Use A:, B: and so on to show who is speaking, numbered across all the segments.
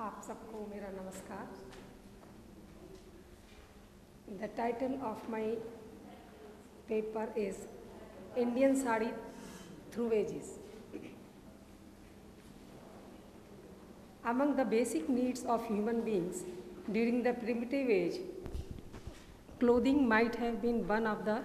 A: आप सबको मेरा नमस्कार। The title of my paper is Indian Sari Through Ages. Among the basic needs of human beings during the primitive age, clothing might have been one of the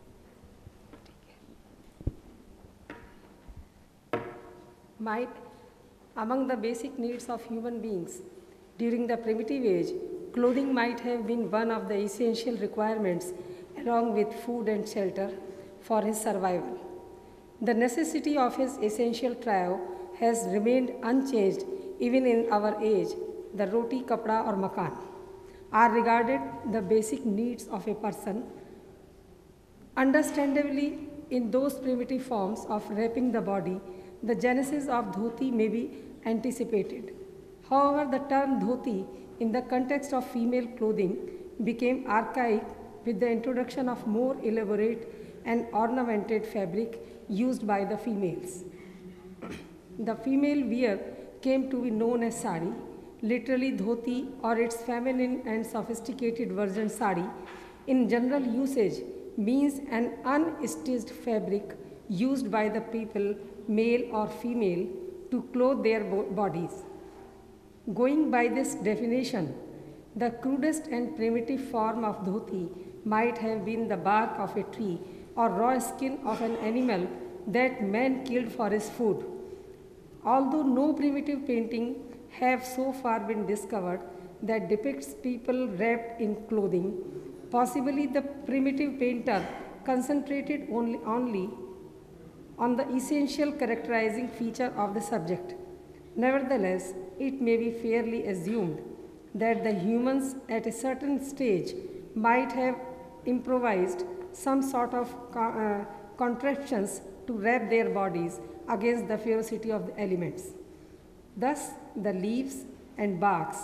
A: Among the basic needs of human beings during the primitive age, clothing might have been one of the essential requirements along with food and shelter for his survival. The necessity of his essential trio has remained unchanged even in our age. The roti, kapda or makan are regarded the basic needs of a person. Understandably, in those primitive forms of wrapping the body, the genesis of dhoti may be anticipated. However, the term dhoti in the context of female clothing became archaic with the introduction of more elaborate and ornamented fabric used by the females. The female wear came to be known as sari, literally dhoti or its feminine and sophisticated version sari. In general usage means an unstitched fabric used by the people, male or female, to clothe their bodies. Going by this definition, the crudest and primitive form of dhoti might have been the bark of a tree or raw skin of an animal that man killed for his food. Although no primitive painting have so far been discovered that depicts people wrapped in clothing, possibly the primitive painter concentrated only on the essential characterizing feature of the subject. Nevertheless, it may be fairly assumed that the humans at a certain stage might have improvised some sort of contraptions to wrap their bodies against the ferocity of the elements. Thus, the leaves and barks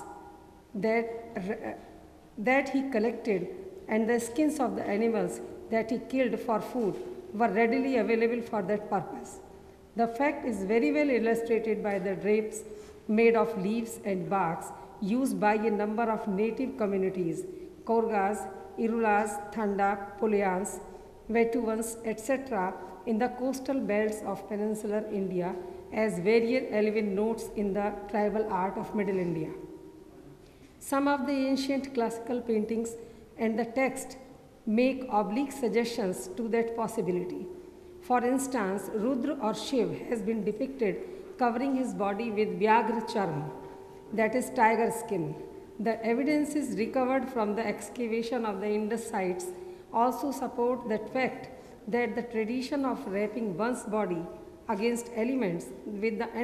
A: that he collected and the skins of the animals that he killed for food were readily available for that purpose. The fact is very well illustrated by the drapes made of leaves and barks used by a number of native communities, Korgas, Irulas, Thanda, Pulayans, Vetuvans, etc., in the coastal belts of peninsular India as various elven notes in the tribal art of Middle India. Some of the ancient classical paintings and the text make oblique suggestions to that possibility. For instance, Rudra or Shiv has been depicted covering his body with Vyagra charm, that is tiger skin. The evidences recovered from the excavation of the Indus sites also support the fact that the tradition of wrapping one's body against elements with the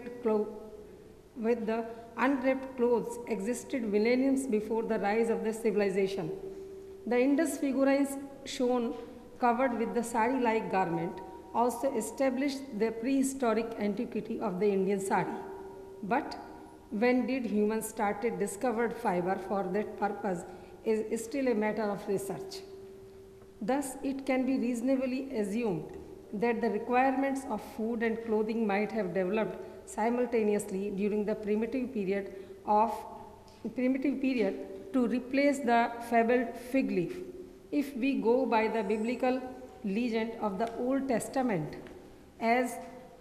A: unwrapped clothes existed millenniums before the rise of the civilization. The Indus figurines shown covered with the sari-like garment also established the prehistoric antiquity of the Indian sari. But when did humans started discovered fiber for that purpose is still a matter of research. Thus, it can be reasonably assumed that the requirements of food and clothing might have developed simultaneously during the primitive period to replace the fabled fig leaf. If we go by the biblical legend of the Old Testament, as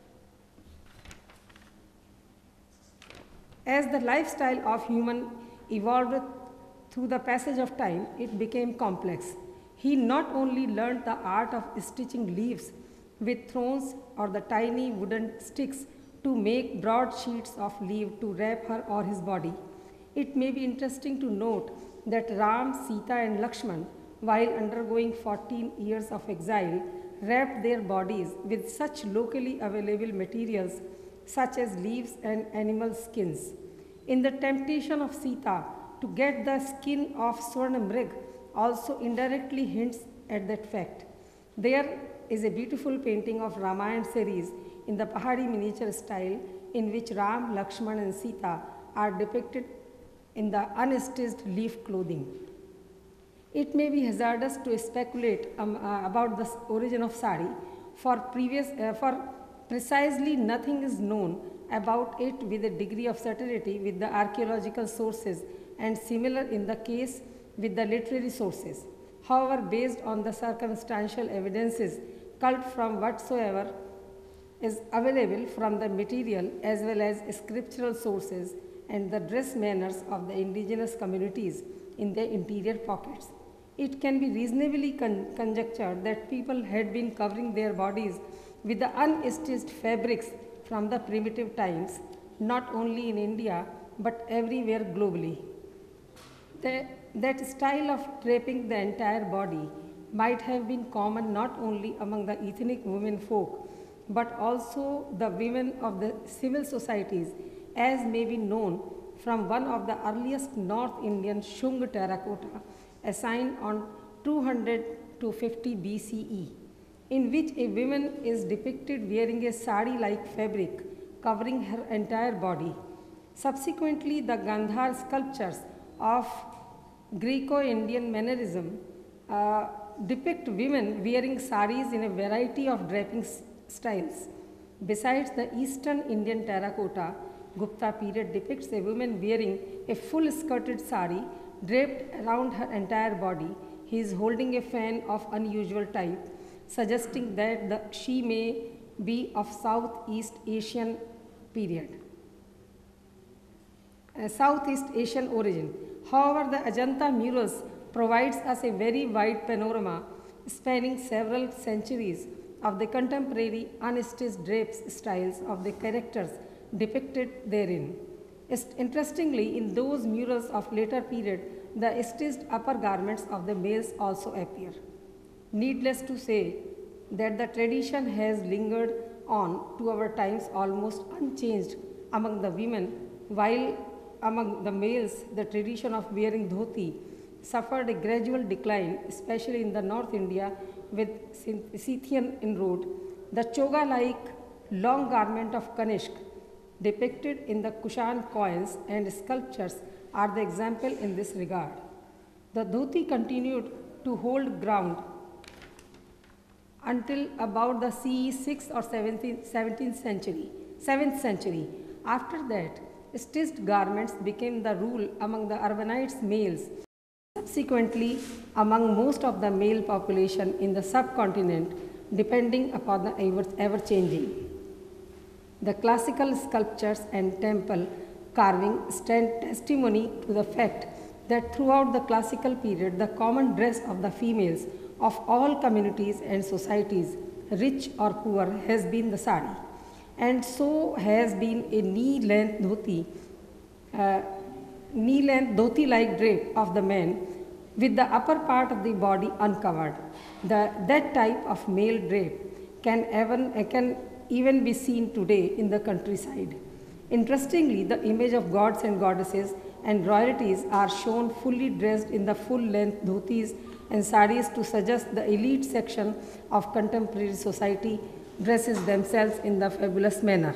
A: the lifestyle of human evolved through the passage of time, it became complex. He not only learned the art of stitching leaves with thorns or the tiny wooden sticks to make broad sheets of leaf to wrap her or his body. It may be interesting to note that Ram, Sita and Lakshman, while undergoing 14 years of exile, wrapped their bodies with such locally available materials such as leaves and animal skins. In the temptation of Sita to get the skin of Swarnamrig also indirectly hints at that fact. There is a beautiful painting of Ramayana series in the Pahari miniature style in which Ram, Lakshman and Sita are depicted in the unstitched leaf clothing. It may be hazardous to speculate about the origin of sari, for precisely nothing is known about it with a degree of certainty with the archaeological sources and similar in the case with the literary sources. However, based on the circumstantial evidences culled from whatsoever is available from the material as well as scriptural sources and the dress manners of the indigenous communities in their interior pockets, it can be reasonably conjectured that people had been covering their bodies with the unstitched fabrics from the primitive times, not only in India but everywhere globally. That style of draping the entire body might have been common not only among the ethnic women folk but also the women of the civil societies, as may be known from one of the earliest North Indian Shung terracotta assigned on 200 to 50 BCE, in which a woman is depicted wearing a sari-like fabric covering her entire body. Subsequently, the Gandhar sculptures of Greco-Indian mannerism depict women wearing saris in a variety of draping styles. Besides the Eastern Indian terracotta, Gupta period depicts a woman wearing a full skirted sari draped around her entire body. He is holding a fan of unusual type, suggesting that she may be of Southeast Asian origin. However, the Ajanta murals provides us a very wide panorama spanning several centuries of the contemporary unstitched drapes styles of the characters depicted therein. Interestingly, in those murals of later period, the stitched upper garments of the males also appear. Needless to say that the tradition has lingered on to our times almost unchanged among the women, while among the males the tradition of wearing dhoti suffered a gradual decline, especially in the North India with Scythian inroad. The choga-like long garment of Kanishk depicted in the Kushan coins and sculptures are the example in this regard. The dhoti continued to hold ground until about the CE 6th or 7th century. After that, stitched garments became the rule among the urbanites males, subsequently among most of the male population in the subcontinent, depending upon the ever-changing. The classical sculptures and temple carving stand testimony to the fact that throughout the classical period, the common dress of the females of all communities and societies, rich or poor, has been the sari, and so has been a knee-length dhoti-like drape of the men with the upper part of the body uncovered. That type of male drape can even be seen today in the countryside. Interestingly, the image of gods and goddesses and royalties are shown fully dressed in the full-length dhotis and saris to suggest the elite section of contemporary society dresses themselves in the fabulous manner.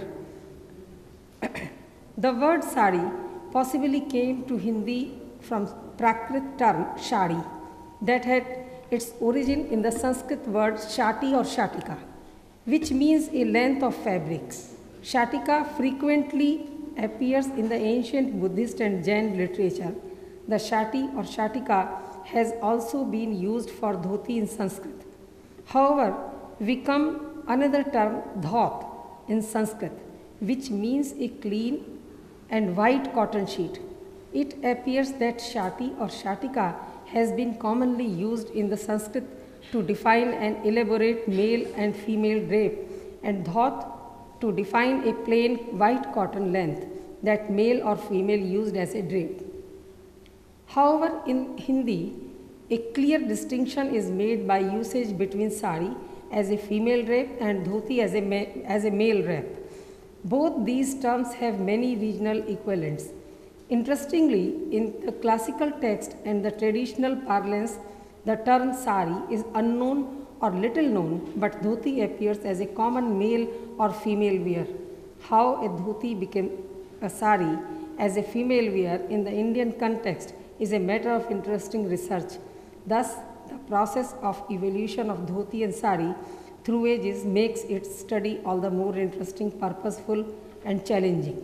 A: The word sari possibly came to Hindi from Prakrit term shadi that had its origin in the Sanskrit word shati or shatika, which means a length of fabrics. Shatika frequently appears in the ancient Buddhist and Jain literature. The shati or shatika has also been used for dhoti in Sanskrit. However, we come another term dhaut in Sanskrit, which means a clean and white cotton sheet. It appears that shati or shatika has been commonly used in the Sanskrit to define an elaborate male and female drape, and dhaut to define a plain white cotton length that male or female used as a drape. However, in Hindi, a clear distinction is made by usage between sari as a female drape and dhoti as a male drape. Both these terms have many regional equivalents. Interestingly, in the classical text and the traditional parlance, the term sari is unknown or little known, but dhoti appears as a common male or female wear. How a dhoti became a sari as a female wear in the Indian context is a matter of interesting research. Thus, the process of evolution of dhoti and sari through ages makes its study all the more interesting, purposeful, and challenging.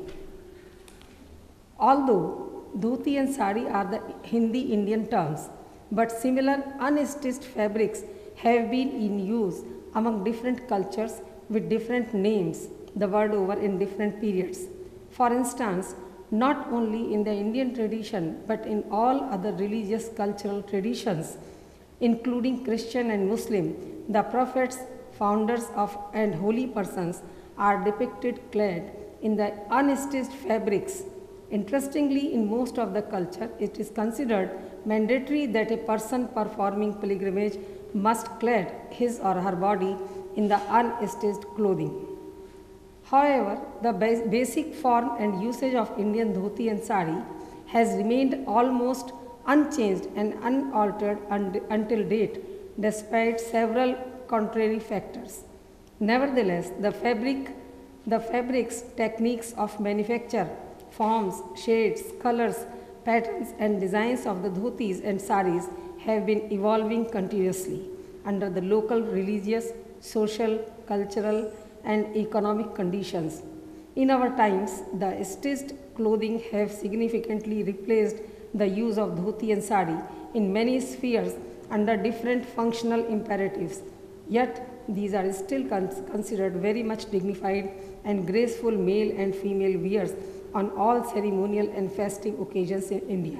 A: Although dhoti and sari are the Hindi Indian terms, but similar unstitched fabrics have been in use among different cultures with different names the world over in different periods. For instance, not only in the Indian tradition but in all other religious cultural traditions, including Christian and Muslim, the prophets, founders of and holy persons are depicted clad in the unstitched fabrics. Interestingly, in most of the culture, it is considered mandatory that a person performing pilgrimage must clad his or her body in the unstitched clothing. However, the basic form and usage of Indian dhoti and sari has remained almost unchanged and unaltered until date, despite several contrary factors. Nevertheless, the fabric's techniques of manufacture, forms, shades, colors, patterns and designs of the dhotis and saris have been evolving continuously under the local religious, social, cultural and economic conditions. In our times, the stitched clothing have significantly replaced the use of dhoti and sari in many spheres under different functional imperatives. Yet, these are still considered very much dignified and graceful male and female wears on all ceremonial and festive occasions in India.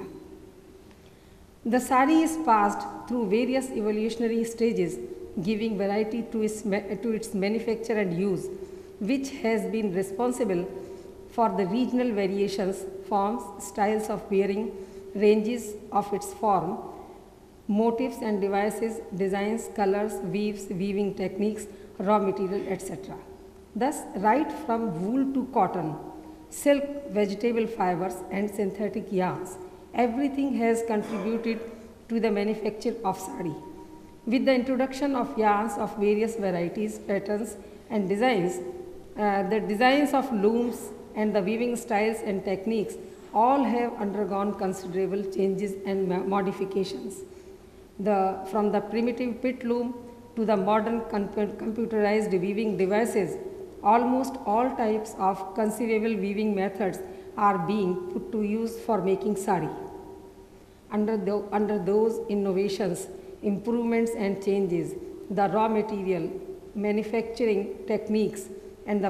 A: The sari is passed through various evolutionary stages, giving variety to its manufacture and use, which has been responsible for the regional variations, forms, styles of wearing, ranges of its form, motifs and devices, designs, colors, weaves, weaving techniques, raw material, etc. Thus, right from wool to cotton, silk, vegetable fibers and synthetic yarns, everything has contributed to the manufacture of sari. With the introduction of yarns of various varieties, patterns and designs, the designs of looms and the weaving styles and techniques all have undergone considerable changes and modifications. From the primitive pit loom to the modern computerized weaving devices, almost all types of conceivable weaving methods are being put to use for making sari. Under those innovations, improvements and changes, the raw material, manufacturing techniques and the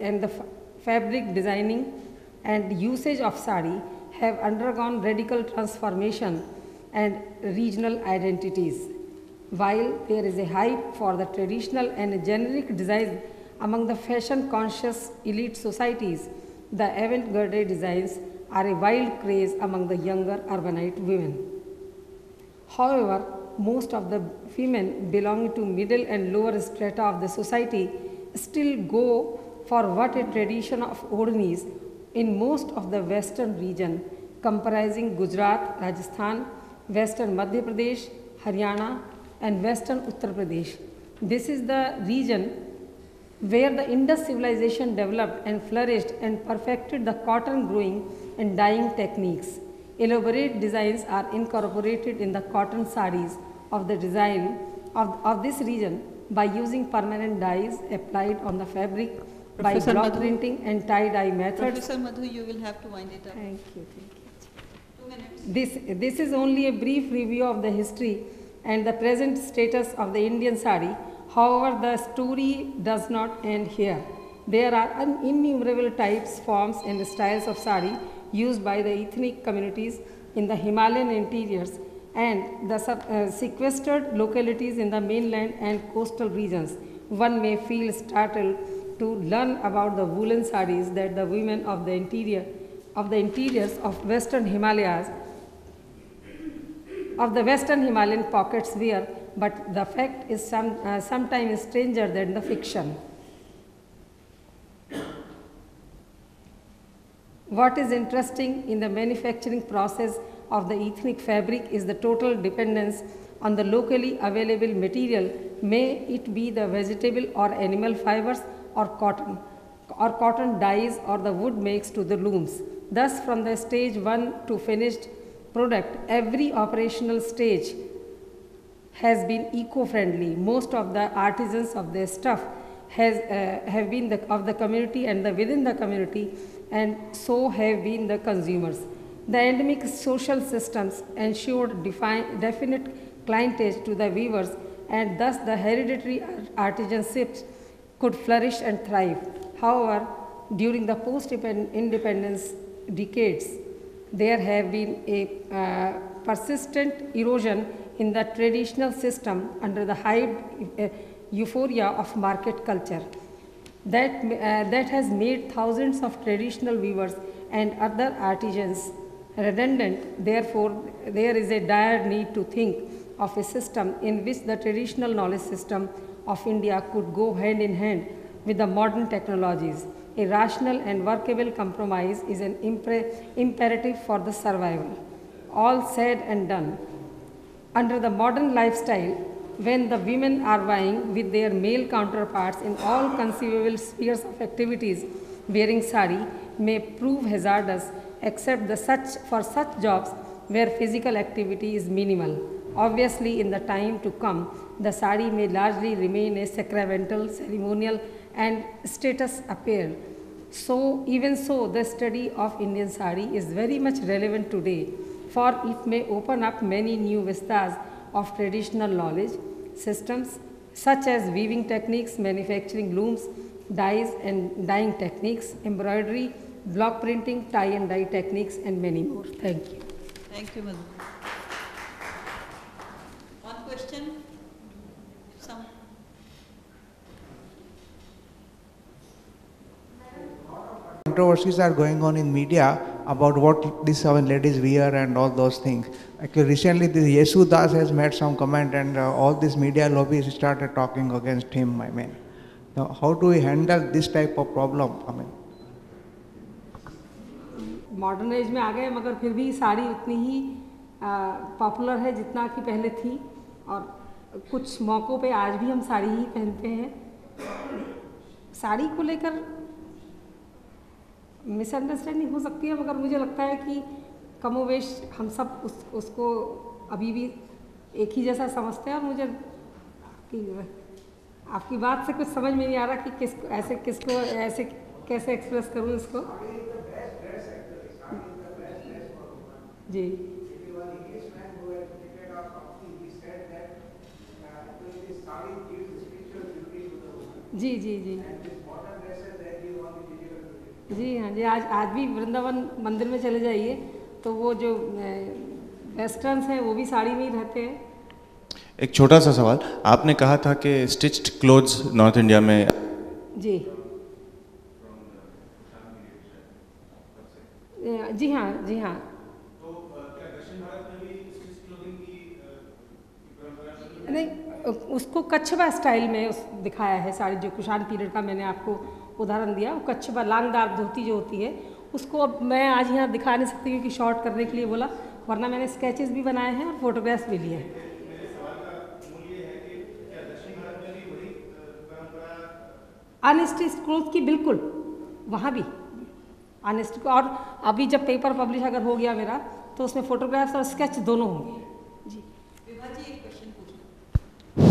A: fabric designing and usage of sari have undergone radical transformation and regional identities. While there is a hype for the traditional and generic designs among the fashion-conscious elite societies, the avant-garde designs are a wild craze among the younger urbanite women. However, most of the women belonging to middle and lower strata of the society still go for what a tradition of odhnis in most of the western region comprising Gujarat, Rajasthan, western Madhya Pradesh, Haryana and western Uttar Pradesh. This is the region where the Indus civilization developed and flourished and perfected the cotton growing and dyeing techniques. Elaborate designs are incorporated in the cotton saris of the design of this region by using permanent dyes applied on the fabric by block printing and tie-dye methods.
B: Professor Madhu, you will have to wind it up.
A: Thank you.
B: 2 minutes.
A: This is only a brief review of the history and the present status of the Indian sari. However, the story does not end here. There are innumerable types, forms and styles of sari used by the ethnic communities in the Himalayan interiors and the sequestered localities in the mainland and coastal regions. One may feel startled to learn about the woolen saris that the women of the interiors of western Himalayas, of the western Himalayan pockets wear, but the fact is sometimes stranger than the fiction. What is interesting in the manufacturing process of the ethnic fabric is the total dependence on the locally available material, may it be the vegetable or animal fibers or cotton dyes or the wood makes to the looms. Thus, from the stage 1 to finished product, every operational stage has been eco-friendly. Most of the artisans of their stuff have been of the community and the within the community, and so have been the consumers. The endemic social systems ensured definite clientage to the weavers, and thus the hereditary artisanships could flourish and thrive. However, during the post-independence decades, there have been a persistent erosion in the traditional system under the high euphoria of market culture. That has made thousands of traditional weavers and other artisans redundant. Therefore, there is a dire need to think of a system in which the traditional knowledge system of India could go hand in hand with the modern technologies. A rational and workable compromise is an imperative for the survival. All said and done. Under the modern lifestyle, when the women are vying with their male counterparts in all conceivable spheres of activities, wearing sari may prove hazardous except for such jobs where physical activity is minimal. Obviously, in the time to come, the sari may largely remain a sacramental, ceremonial, and status appeal. So, even so, the study of Indian sari is very much relevant today, for it may open up many new vistas of traditional knowledge systems, such as weaving techniques, manufacturing looms, dyes and dyeing techniques, embroidery, block printing, tie and dye techniques, and many more. Thank you.
B: Thank you, Madhu. One question? Some?
C: Controversies are going on in media about what these seven ladies wear and all those things. Actually, recently this Yesu Das has made some comment, and all these media lobbies started talking against him. I mean, now how do we handle this type of problem? I mean,
A: modern age में आ गए, मगर फिर भी साड़ी उतनी ही popular है जितना कि पहले थी, और कुछ मौक़ों पे आज भी हम साड़ी ही पहनते हैं। साड़ी को लेकर मिसअंडरस्टैंडिंग हो सकती है, मगर मुझे लगता है कि कमोवेश हम सब उसको अभी भी एक ही जैसा समझते हैं। और मुझे आपकी बात से कुछ समझ में नहीं आ रहा कि किसको ऐसे कैसे एक्सप्रेस करूँ इसको। जी जी जी जी जी हाँ जी। आज भी वृंदावन मंदिर में चले जाइए तो वो जो वेस्टर्न्स हैं वो भी साड़ी में ही रहते हैं।
D: एक छोटा सा सवाल, आपने कहा था कि स्टिच्ड क्लोथ्स नॉर्थ इंडिया में
A: जी जी हाँ जी हाँ।
D: तो क्या दक्षिण भारत में भी स्टिच्ड क्लोथिंग की परंपरा?
A: नहीं, उसको कच्छबा स्टाइल में दिखाया है साड़ी। जो कुषाण पीरियड का मैंने आपको उदाहरण दिया, वो कच्छबा लांगदार धोती जो होती है उसको अब मैं आज यहाँ दिखा नहीं सकती क्योंकि शॉर्ट करने के लिए बोला, वरना मैंने स्केचेस भी बनाए हैं और फोटोग्राफ्स भी लिए हैं। अनस्टिच्ड क्लोथ की बिल्कुल वहाँ भी अनस्टिच्ड, और अभी जब पेपर पब्लिश अगर हो गया मेरा तो उसमें फोटोग्राफ्स और स्केच दोनों होंगे। जी
B: विभा जी एक क्वेश्चन पूछना।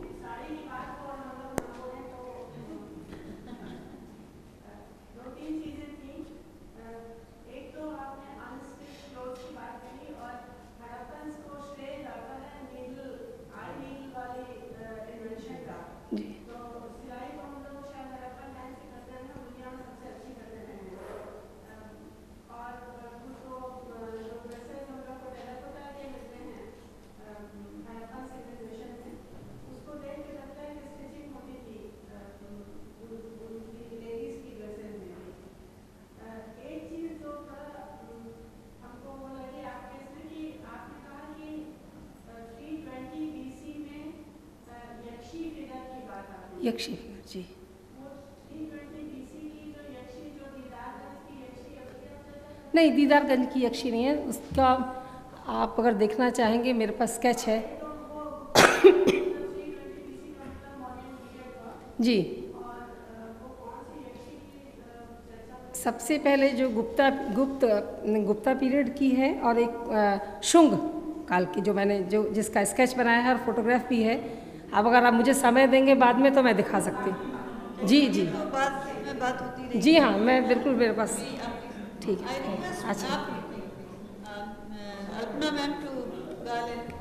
E: दो तीन चीजें थी। एक तो आपने अनस्टिच्ड क्लोथ की बात करी और हड़प्पन्स को श्रेय जाता है नीडल आई नीडल वाली इन्वेंशन का। तो सिलाई को हम लोग शायद हड़प्पन टाइम से करते हैं, दुनिया में सबसे अच्छी करते हैं। और उसको जो ड्रेसेस हम लोग को टेराकोटा के मिलते हैं हड़प्पन सिविलाइजेशन में, उसको देख के लगता है कि स्टिचिंग होती थी उनकी लेडीज की ड्रेसेस में भी। एक चीज़ जो थोड़ा हमको वो लगी आपके इसमें कि आपने कहा कि 320 BC में यक्षी फिगर की बात आती है।
A: यक्षी फिगर जी,
E: वो 320 BC की जो यक्षी जो दीदारगंज की यक्षी
A: नहीं दीदारगंज की यक्षी नहीं है। उसका आप अगर देखना चाहेंगे मेरे पास स्केच है। जी सबसे पहले जो गुप्ता पीरियड की है और एक शुंग काल की जो मैंने जिसका स्केच बनाया है और फोटोग्राफ भी है। अब अगर आप मुझे समय देंगे बाद में तो मैं दिखा सकती हूँ। जी जी
B: तो बात में बात होती रही।
A: जी हाँ, मैं बिल्कुल मेरे पास ठीक
B: I
A: है।
B: request
A: अच्छा
B: Alpna ma'am to call in